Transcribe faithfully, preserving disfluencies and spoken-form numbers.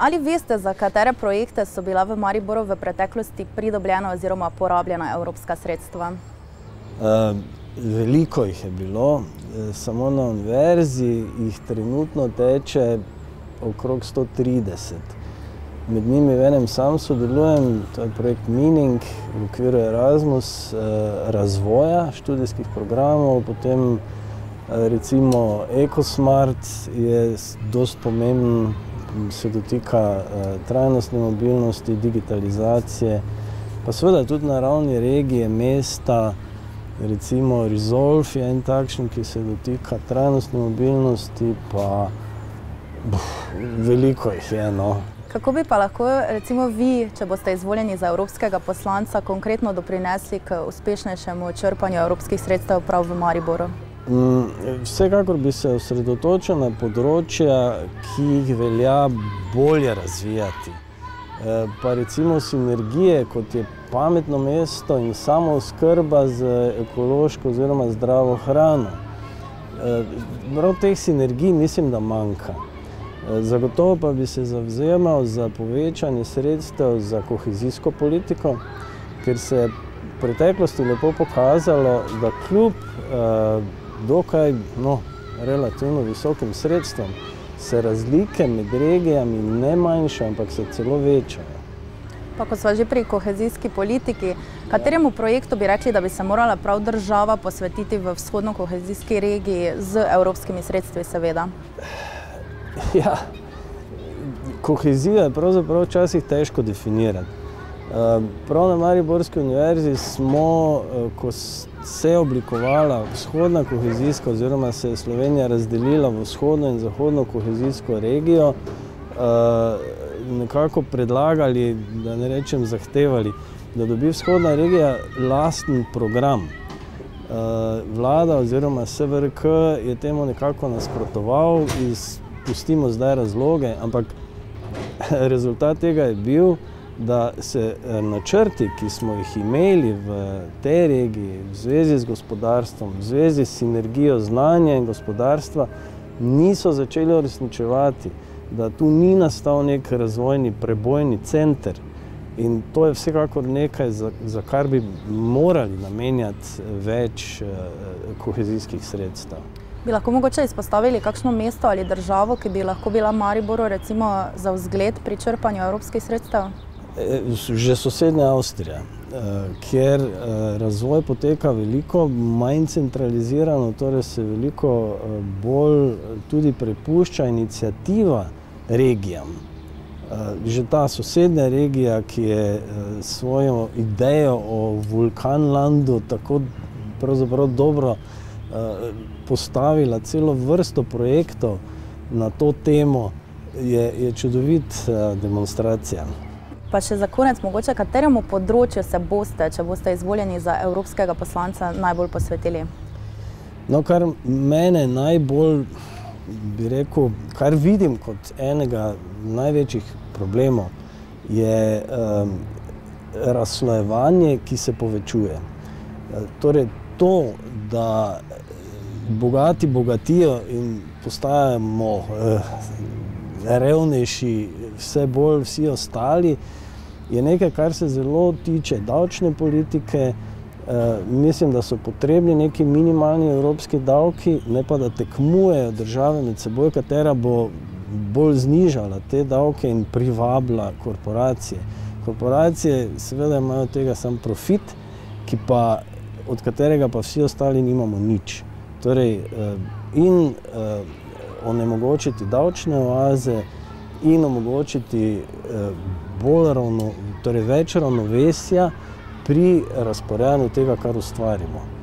Ali veste, za katere projekte so bila v Mariboru v preteklosti pridobljena oziroma porabljena evropska sredstva? Uh, veliko jih je bilo. Samo na univerzi jih trenutno teče okrog sto trideset. Med njimi v enem sam sodelujem, to je projekt Mining v okviru Erasmus, razvoja študijskih programov, potem recimo EcoSmart je dosti pomemben, se dotika trajnostne mobilnosti, digitalizacije, pa seveda tudi na ravni regije, mesta, recimo Resolve je en takšen, ki se dotika trajnostne mobilnosti, pa buf, veliko jih je, no. Kako bi pa lahko, recimo vi, če boste izvoljeni za evropskega poslanca, konkretno doprinesli k uspešnejšemu črpanju evropskih sredstev prav v Mariboru? Vsekakor bi se osredotočil na področja, ki jih velja bolje razvijati. Pa recimo sinergije, kot je pametno mesto in samooskrba z ekološko oziroma zdravo hrano. Prav teh sinergij mislim, da manjka. Zagotovo pa bi se zavzemal za povečanje sredstev za kohezijsko politiko, ker se je v preteklosti lepo pokazalo, da kljub dokaj no, relativno visokim sredstvom se razlike med regijami ne manjšajo, ampak se celo večajo. Pa ko sva že pri kohezijski politiki, kateremu projektu bi rekli, da bi se morala prav država posvetiti v vzhodno kohezijski regiji z evropskimi sredstvi seveda? Ja, kohezijo je pravzaprav včasih težko definirati. Prav na Mariborski univerzi smo, ko se je oblikovala vzhodna kohezijska oziroma se je Slovenija razdelila v vzhodno in zahodno kohezijsko regijo, nekako predlagali, da ne rečem zahtevali, da dobi vzhodna regija lasten program. Vlada oziroma S V R K je temu nekako nasprotoval, pustimo zdaj razloge, ampak rezultat tega je bil, da se načrti, ki smo jih imeli v tej regiji, v zvezi z gospodarstvom, v zvezi s sinergijo znanja in gospodarstva, niso začeli uresničevati, da tu ni nastal nek razvojni prebojni center. In to je vsekakor nekaj, za kar bi morali namenjati več kohezijskih sredstev. Bi lahko mogoče izpostavili kakšno mesto ali državo, ki bi lahko bila Mariboru recimo za vzgled pri črpanju evropskih sredstev? Že sosednja Avstrija, kjer razvoj poteka veliko manj centralizirano, torej se veliko bolj tudi prepušča iniciativa regijam. Že ta sosednja regija, ki je svojo idejo o Vulkanlandu tako pravzaprav dobro postavila celo vrsto projektov na to temo, je, je čudovit demonstracija. Pa še za konec, mogoče kateremu področju se boste, če boste izvoljeni za evropskega poslanca, najbolj posvetili? No, kar mene najbolj, bi rekel, kar vidim kot enega največjih problemov, je um, razslojevanje, ki se povečuje. Torej to, da bogati bogatijo in postajamo uh, revnejši, vse bolj vsi ostali, je nekaj, kar se zelo tiče davčne politike. E, mislim, da so potrebni neki minimalni evropski davki, ne pa da tekmujejo države med seboj, katera bo bolj znižala te davke in privabila korporacije. Korporacije seveda imajo tega sam profit, ki pa, od katerega pa vsi ostali nimamo nič. Torej, e, in e, onemogočiti davčne oaze in omogočiti bolj ravno, torej več ravnovesja pri razporejanju tega, kar ustvarimo.